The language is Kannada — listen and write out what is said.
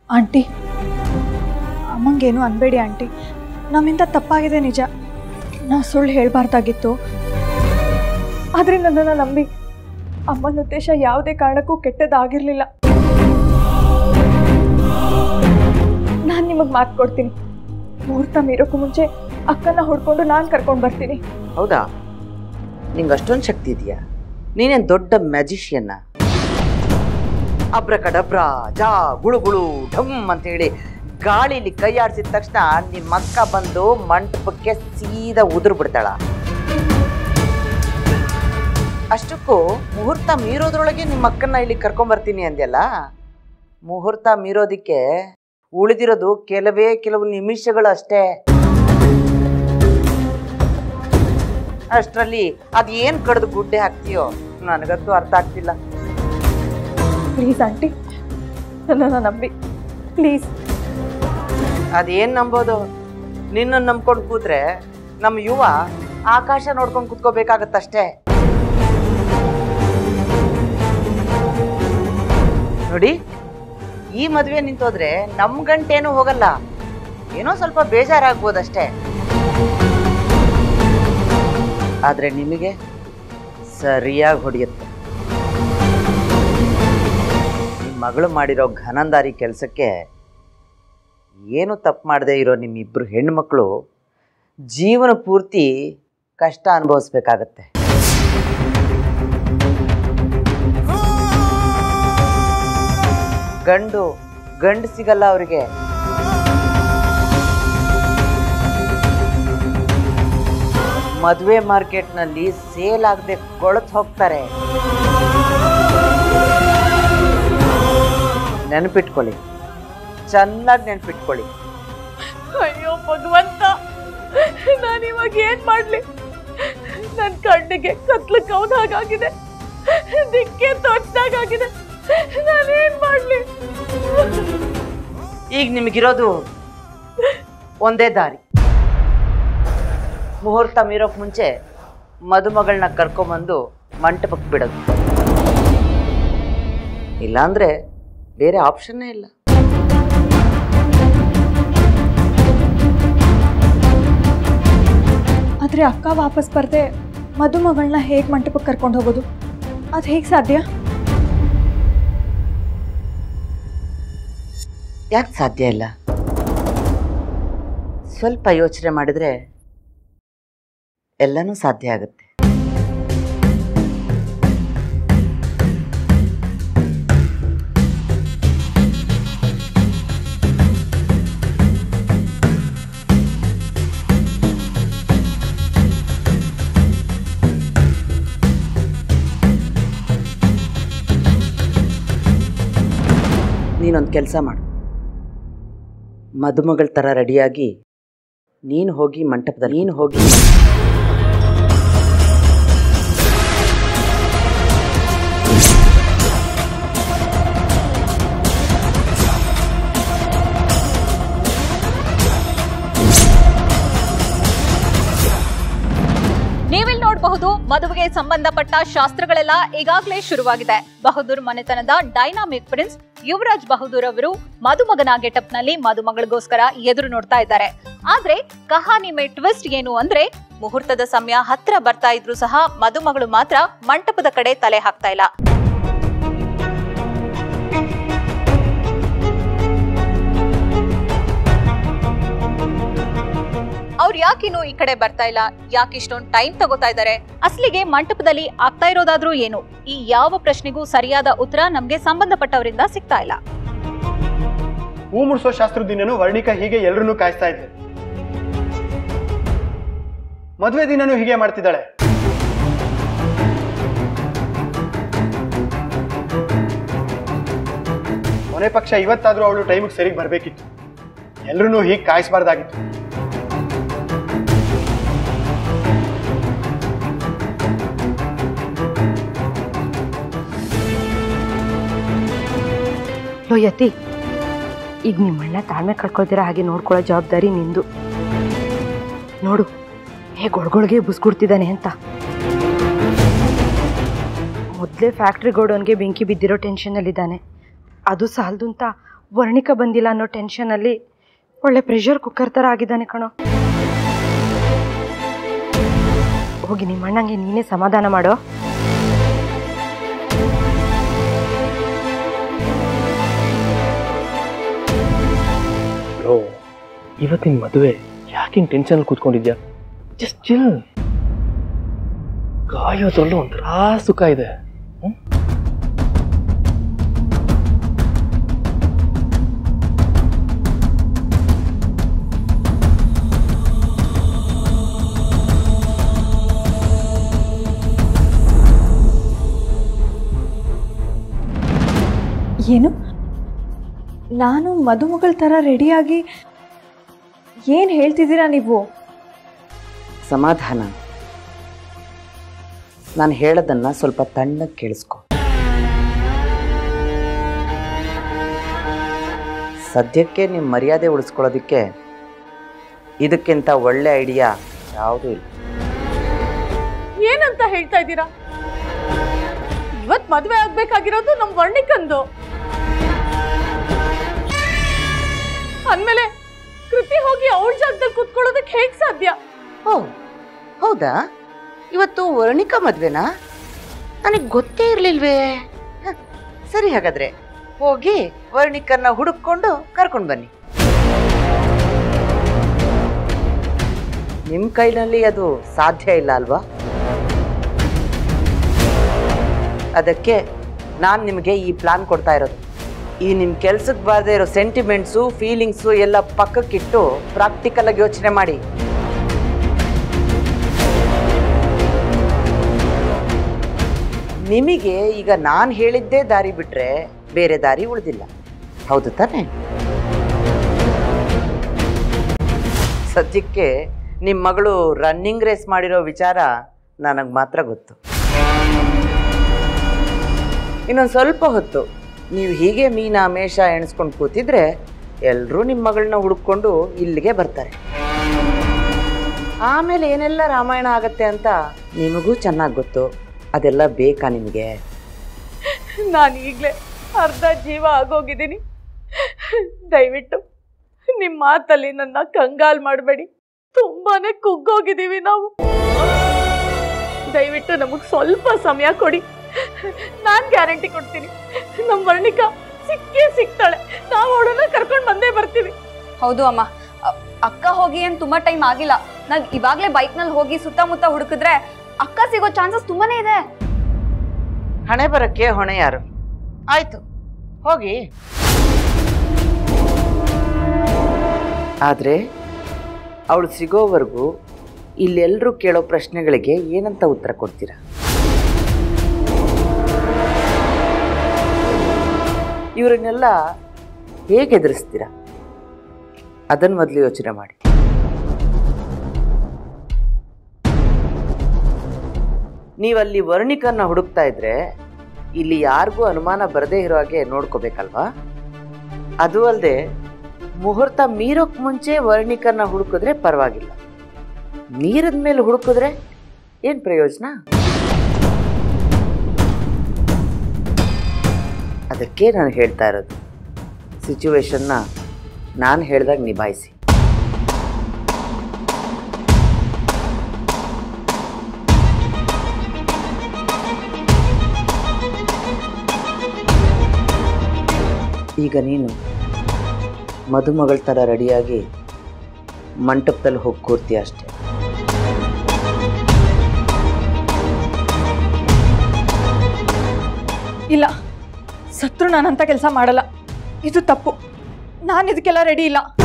ಆಂಟಿ ಅಮ್ಮಂಗೇನು ಅನ್ಬೇಡಿ ಆಂಟಿ, ನಮ್ಮಿಂದ ತಪ್ಪಾಗಿದೆ ನಿಜ. ನಾ ಸುಳ್ಳು ಹೇಳಬಾರ್ದಾಗಿತ್ತು. ಆದರೆ ನನ್ನನ್ನು ನಂಬಿ. ಅಮ್ಮನ ಉದ್ದೇಶ ಯಾವುದೇ ಕಾರಣಕ್ಕೂ ಕೆಟ್ಟದಾಗಿರಲಿಲ್ಲ. ನಾನು ನಿಮಗೆ ಮಾತು ಕೊಡ್ತೀನಿ, ಮುಹೂರ್ತ ಮೀರೋಕ್ಕೂ ಮುಂಚೆ ಅಕ್ಕನ ಹೊಡ್ಕೊಂಡು ನಾನು ಕರ್ಕೊಂಡು ಬರ್ತೀನಿ. ಹೌದಾ? ನಿಂಗೆ ಅಷ್ಟೊಂದು ಶಕ್ತಿ ಇದೆಯಾ? ನೀನೇನು ದೊಡ್ಡ ಮ್ಯಾಜಿಷಿಯನ್ನ? ಅಬ್ರಕಡಬ್ರಾ ಜಾ ಗುಳುಗುಳು ಢಮ್ ಅಂತೇಳಿ ಗಾಳಿಲಿ ಕೈ ಆಡಿಸಿದ ತಕ್ಷಣ ನಿಮ್ಮ ಅಕ್ಕ ಬಂದು ಮಂಟಪಕ್ಕೆ ಸೀದಾ ಉದುರು ಬಿಡ್ತಾಳ. ಅಷ್ಟಕ್ಕೂ ಮುಹೂರ್ತ ಮೀರೋದ್ರೊಳಗೆ ನಿಮ್ಮ ಅಕ್ಕನ್ನ ಇಲ್ಲಿ ಕರ್ಕೊಂಬರ್ತೀನಿ ಅಂದ್ಯಲ್ಲ. ಮುಹೂರ್ತ ಮೀರೋದಿಕ್ಕೆ ಉಳಿದಿರೋದು ಕೆಲವು ನಿಮಿಷಗಳು ಅಷ್ಟೇ. ಅಷ್ಟರಲ್ಲಿ ಅದೇನು ಕಡ್ದು ಗುಡ್ಡೆ ಹಾಕ್ತೀಯೋ ನನಗಂತೂ ಅರ್ಥ ಆಗ್ತಿಲ್ಲ. ಪ್ಲೀಸ್ ಆಂಟಿ, ನನ್ನನ್ನು ನಂಬಿ ಪ್ಲೀಸ್. ಅದೇನು ನಂಬೋದು? ನಿನ್ನನ್ನು ನಂಬ್ಕೊಂಡು ಕೂತ್ರೆ ನಮ್ಮ ಯುವ ಆಕಾಶ ನೋಡ್ಕೊಂಡು ಕೂತ್ಕೋಬೇಕಾಗತ್ತಷ್ಟೇ. ನೋಡಿ, ಈ ಮದುವೆ ನಿಂತೋದ್ರೆ ನಮ್ಮ ಗಂಟೇನೂ ಹೋಗಲ್ಲ, ಏನೋ ಸ್ವಲ್ಪ ಬೇಜಾರಾಗ್ಬೋದಷ್ಟೇ. ಆದರೆ ನಿಮಗೆ ಸರಿಯಾಗಿ ಹೊಡೆಯುತ್ತೆ. ನಿಮ್ಮ ಮಗಳು ಮಾಡಿರೋ ಘನಂದಾರಿ ಕೆಲಸಕ್ಕೆ ಏನು ತಪ್ಪು ಮಾಡದೇ ಇರೋ ನಿಮ್ಮಿಬ್ಬರು ಹೆಣ್ಮಕ್ಳು ಜೀವನ ಪೂರ್ತಿ ಕಷ್ಟ ಅನುಭವಿಸ್ಬೇಕಾಗತ್ತೆ. ಗಂಡು ಸಿಗಲ್ಲ ಅವರಿಗೆ. ಮದುವೆ ಮಾರ್ಕೆಟ್ನಲ್ಲಿ ಸೇಲ್ ಆಗದೆ ಕೊಳತು ಹೋಗ್ತಾರೆ. ನೆನಪಿಟ್ಕೊಳ್ಳಿ, ಚೆನ್ನಾಗಿ ನೆನಪಿಟ್ಕೊಳ್ಳಿ. ಅಯ್ಯೋ ಭಗವಂತ, ನಾನು ಇವಾಗ ಏನ್ ಮಾಡ್ಲಿ? ನನ್ನ ಕಣ್ಣಿಗೆ ಕತ್ಲು ಕೌದಾಗಾಗಿದೆ, ದಿಕ್ಕೆ ತೋಚ್ದಾಗಾಗಿದೆ. ನಾನೇನ್ ಮಾಡ್ಲಿ? ಈಗ ನಿಮಗಿರೋದು ಒಂದೇ ದಾರಿ. ಮುಹೂರ್ತ ಮೀರೋಕ್ ಮುಂಚೆ ಮದುಮಗಳನ್ನ ಕರ್ಕೊಂಬಂದು ಮಂಟಪಕ್ಕೆ ಬಿಡೋದು. ಇಲ್ಲಾಂದ್ರೆ ಬೇರೆ ಆಪ್ಷನ್ನೇ ಇಲ್ಲ. ಆದ್ರೆ ಅಕ್ಕ ವಾಪಸ್ ಬರ್ದೆ ಮದುಮಗಳನ್ನ ಹೇಗೆ ಮಂಟಪಕ್ಕೆ ಕರ್ಕೊಂಡು ಹೋಗೋದು? ಅದು ಹೇಗೆ ಸಾಧ್ಯ? ಯಾಕೆ ಸಾಧ್ಯ ಇಲ್ಲ? ಸ್ವಲ್ಪ ಯೋಚನೆ ಮಾಡಿದ್ರೆ ಎಲ್ಲನೂ ಸಾಧ್ಯ ಆಗುತ್ತೆ. ನೀನೊಂದು ಕೆಲಸ ಮಾಡು, ಮದುಮಗಳ ಥರ ರೆಡಿಯಾಗಿ ನೀನು ಹೋಗಿ ಮಂಟಪದಲ್ಲಿ ನೀವಿಲ್ಲಿ ನೋಡಬಹುದು, ಮದುವೆಗೆ ಸಂಬಂಧಪಟ್ಟ ಶಾಸ್ತ್ರಗಳೆಲ್ಲ ಈಗಾಗಲೇ ಶುರುವಾಗಿದೆ. ಬಹದ್ದೂರ್ ಮನೆತನದ ಡೈನಾಮಿಕ್ ಪ್ರಿನ್ಸ್ ಯುವರಾಜ್ ಬಹದ್ದೂರ್ ಅವರು ಮದುಮಗನ ಗೆಟಪ್ ನಲ್ಲಿ ಮದುಮಗಳಿಗೋಸ್ಕರ ಎದುರು ನೋಡ್ತಾ ಇದ್ದಾರೆ. ಆದ್ರೆ ಕಹಾನಿ ಮೇ ಟ್ವಿಸ್ಟ್ ಏನು ಅಂದ್ರೆ, ಮುಹೂರ್ತದ ಸಮಯ ಹತ್ರ ಬರ್ತಾ ಇದ್ರು ಸಹ ಮದುಮಗಳು ಮಾತ್ರ ಮಂಟಪದ ಕಡೆ ತಲೆ ಹಾಕ್ತಾ ಇಲ್ಲ. ಅವ್ರು ಯಾಕಿನ್ನು ಈ ಕಡೆ ಬರ್ತಾ ಇಲ್ಲ? ಯಾಕೆ ಇಷ್ಟೊಂದು ಟೈಮ್ ತಗೋತಾ ಇದ್ದಾರೆ? ಅಸಲಿಗೆ ಮಂಟಪದಲ್ಲಿ ಆಗ್ತಾ ಇರೋದಾದ್ರೂ ಏನು? ಈ ಯಾವ ಪ್ರಶ್ನೆಗೂ ಸರಿಯಾದ ಉತ್ತರ ನಮ್ಗೆ ಸಂಬಂಧಪಟ್ಟವರಿಂದ ಸಿಗ್ತಾ ಇಲ್ಲ. ಹೂ ಮುಡ್ಸೋ ಶಾಸ್ತ್ರದ ದಿನನೂ ವರ್ಣಿಕಾ ಹೀಗೆ ಎಲ್ಲರನ್ನೂ ಕಾಯಿಸ್ತಾ ಇದ್ಲು. ಮದುವೆ ದಿನನೂ ಹೀಗೆ ಮಾಡ್ತಿದ್ದಾಳೆ. ಕೊನೆ ಪಕ್ಷ ಇವತ್ತಾದ್ರೂ ಅವಳು ಟೈಮಿಗೆ ಸರಿಗೆ ಬರ್ಬೇಕಿತ್ತು. ಎಲ್ಲರನ್ನೂ ಹೀಗೆ ಕಾಯಿಸಬಾರ್ದಾಗಿತ್ತು. ಯತಿ, ಈಗ ನಿಮ್ಮಣ್ಣ ತಾಳ್ಮೆ ಕಳ್ಕೊಳ್ತೀರ ಹಾಗೆ ನೋಡ್ಕೊಳ್ಳೋ ಜವಾಬ್ದಾರಿ ನಿಂದು. ನೋಡು ಹೇಗೆ ಒಳಗೊಳಗೆ ಬುಸ್ಗುಡ್ತಿದ್ದಾನೆ ಅಂತ. ಮೊದಲೇ ಫ್ಯಾಕ್ಟ್ರಿ ಗೋಡೌನ್ಗೆ ಬೆಂಕಿ ಬಿದ್ದಿರೋ ಟೆನ್ಷನಲ್ಲಿದ್ದಾನೆ. ಅದು ಸಾಲದು ಅಂತ ವರ್ಣಿಕ ಬಂದಿಲ್ಲ ಅನ್ನೋ ಟೆನ್ಷನಲ್ಲಿ ಒಳ್ಳೆ ಪ್ರೆಷರ್ ಕುಕ್ಕರ್ ಥರ ಆಗಿದ್ದಾನೆ ಕಣೋ. ಹೋಗಿ ನಿಮ್ಮ ಅಣ್ಣಂಗೆ ನೀನೇ ಸಮಾಧಾನ ಮಾಡೋ. ಬ್ರೋ, ಇವತ್ತಿನ ಮದುವೆ ಯಾಕೆ ಹಿಂಗೆ ಟೆನ್ಷನ್ ಕೂತ್ಕೊಂಡಿದ್ಯಾ? Just chill. ಕಾಯೋದ್ರಲ್ಲೂ ಒಂಥರ ಸುಖ ಇದೆ. ಏನು ನಾನು ಮದುಮಗಳ ಥರ ರೆಡಿಯಾಗಿ ಏನು ಹೇಳ್ತಿದ್ದೀರಾ ನೀವು? ಸಮಾಧಾನ. ನಾನು ಹೇಳೋದನ್ನ ಸ್ವಲ್ಪ ತಣ್ಣಗೆ ಕೇಳಿಸ್ಕೊ. ಸದ್ಯಕ್ಕೆ ನಿಮ್ಮ ಮರ್ಯಾದೆ ಉಳಿಸ್ಕೊಳ್ಳೋದಕ್ಕೆ ಇದಕ್ಕಿಂತ ಒಳ್ಳೆ ಐಡಿಯಾ ಯಾವುದೂ ಇಲ್ಲ. ಏನಂತ ಹೇಳ್ತಾ ಇದ್ದೀರಾ? ಇವತ್ತು ಮದುವೆ ಆಗ್ಬೇಕಾಗಿರೋದು ನಮ್ಮ ವರ್ಣಿಕಂದು. ಅಂದಮೇಲೆ ಕೃತಿ ಹೋಗಿ ಅವಳ ಜಾಗದಲ್ಲಿ ಕೂತ್ಕೊಳ್ಳೋದಕ್ಕೆ ಹೇಗೆ ಸಾಧ್ಯ? ಓ ಹೌದಾ? ಇವತ್ತು ವರ್ಣಿಕಾ ಮದ್ವೆನಾ? ನನಗೆ ಗೊತ್ತೇ ಇರಲಿಲ್ವೇ. ಸರಿ, ಹಾಗಾದ್ರೆ ಹೋಗಿ ವರ್ಣಿಕನ್ನ ಹುಡುಕೊಂಡು ಕರ್ಕೊಂಡು ಬನ್ನಿ. ನಿಮ್ಮ ಕೈನಲ್ಲಿ ಅದು ಸಾಧ್ಯ ಇಲ್ಲ ಅಲ್ವಾ? ಅದಕ್ಕೆ ನಾನು ನಿಮಗೆ ಈ ಪ್ಲಾನ್ ಕೊಡ್ತಾ ಇರೋದು. ಈ ನಿಮ್ಮ ಕೆಲ್ಸಕ್ಕೆ ಬಾರದೇ ಇರೋ ಸೆಂಟಿಮೆಂಟ್ಸು, ಫೀಲಿಂಗ್ಸು ಎಲ್ಲ ಪಕ್ಕಕ್ಕಿಟ್ಟು ಪ್ರಾಕ್ಟಿಕಲ್ ಆಗಿ ಯೋಚನೆ ಮಾಡಿ. ನಿಮಗೆ ಈಗ ನಾನು ಹೇಳಿದ್ದೇ ದಾರಿ ಬಿಟ್ರೆ ಬೇರೆ ದಾರಿ ಉಳಿದಿಲ್ಲ. ಹೌದು ತಾನೆ? ಸದ್ಯಕ್ಕೆ ನಿಮ್ಮ ಮಗಳು ರನ್ನಿಂಗ್ ರೇಸ್ ಮಾಡಿರೋ ವಿಚಾರ ನನಗೆ ಮಾತ್ರ ಗೊತ್ತು. ಇನ್ನೊಂದು ಸ್ವಲ್ಪ ಹೊತ್ತು ನೀವು ಹೀಗೆ ಮೀನಾ ಮೇಷ ಎಣಿಸ್ಕೊಂಡು ಕೂತಿದ್ರೆ ಎಲ್ಲರೂ ನಿಮ್ಮ ಮಗಳನ್ನ ಹುಡುಕೊಂಡು ಇಲ್ಲಿಗೆ ಬರ್ತಾರೆ. ಆಮೇಲೆ ಏನೆಲ್ಲ ರಾಮಾಯಣ ಆಗತ್ತೆ ಅಂತ ನಿಮಗೂ ಚೆನ್ನಾಗಿ ಗೊತ್ತು. ಅದೆಲ್ಲ ಬೇಕಾ ನಿಮಗೆ? ನಾನು ಈಗಲೇ ಅರ್ಧ ಜೀವ ಆಗೋಗಿದ್ದೀನಿ. ದಯವಿಟ್ಟು ನಿಮ್ಮ ಮಾತಲ್ಲಿ ನನ್ನ ಕಂಗಾಲ್ ಮಾಡಬೇಡಿ. ತುಂಬಾನೇ ಕುಗ್ಗೋಗಿದ್ದೀವಿ ನಾವು. ದಯವಿಟ್ಟು ನಮಗೆ ಸ್ವಲ್ಪ ಸಮಯ ಕೊಡಿ. ನಾನು ಗ್ಯಾರಂಟಿ ಕೊಡ್ತೀನಿ, ನಮ್ಮ ವರ್ಣಿಕಾ ಸಿಕ್ಕೇ ಸಿಗ್ತಾಳೆ. ನಾವು ಅವಳನ್ನ ಕರ್ಕೊಂಡು ಬಂದೇ ಬರ್ತೀವಿ. ಹೌದು ಅಮ್ಮ, ಅಕ್ಕ ಹೋಗಿ ಏನು ತುಂಬಾ ಟೈಮ್ ಆಗಿಲ್ಲ. ನಾನು ಇವಾಗಲೇ ಬೈಕ್ನಲ್ಲಿ ಹೋಗಿ ಸುತ್ತಮುತ್ತ ಹುಡುಕಿದ್ರೆ ಅಕ್ಕ ಸಿಗೋ ಚಾನ್ಸಸ್ ತುಂಬಾನೇ ಇದೆ. ಹಣೆ ಬರಕ್ಕೆ ಹೊಣೆ ಯಾರು? ಆಯ್ತು, ಹೋಗಿ. ಆದ್ರೆ ಅವಳು ಸಿಗೋವರೆಗೂ ಇಲ್ಲೆಲ್ಲರೂ ಕೇಳೋ ಪ್ರಶ್ನೆಗಳಿಗೆ ಏನಂತ ಉತ್ತರ ಕೊಡ್ತೀರಾ? ಇವರನ್ನೆಲ್ಲ ಹೇಗೆ ಎದುರಿಸ್ತೀರಾ? ಅದನ್ನು ಮೊದಲು ಯೋಚನೆ ಮಾಡಿ. ನೀವಲ್ಲಿ ವರ್ಣಿಕನ್ನ ಹುಡುಕ್ತಾ ಇದ್ರೆ ಇಲ್ಲಿ ಯಾರಿಗೂ ಅನುಮಾನ ಬರದೇ ಇರೋ ಹಾಗೆ ನೋಡ್ಕೋಬೇಕಲ್ವಾ? ಅದು ಅಲ್ಲದೆ ಮುಹೂರ್ತ ಮೀರೋಕ್ ಮುಂಚೆ ವರ್ಣಿಕನ್ನ ಹುಡುಕಿದ್ರೆ ಪರವಾಗಿಲ್ಲ. ಮೀರದ ಮೇಲೆ ಹುಡುಕಿದ್ರೆ ಏನು ಪ್ರಯೋಜನ? ಅದಕ್ಕೆ ನಾನು ಹೇಳ್ತಾ ಇರೋದು, ಸಿಚುವೇಶನ್ನ ನಾನು ಹೇಳ್ದಾಗ ನಿಭಾಯಿಸಿ. ಈಗ ನೀನು ಮದುಮಗಳ ಥರ ರೆಡಿಯಾಗಿ ಮಂಟಪದಲ್ಲಿ ಹೋಗಿ ಕೂರ್ತೀಯ ಅಷ್ಟೆ. ಇಲ್ಲ, ಸತ್ರು ನಾನಂತ ಕೆಲಸ ಮಾಡಲ್ಲ. ಇದು ತಪ್ಪು. ನಾನು ಇದಕ್ಕೆಲ್ಲ ರೆಡಿ ಇಲ್ಲ.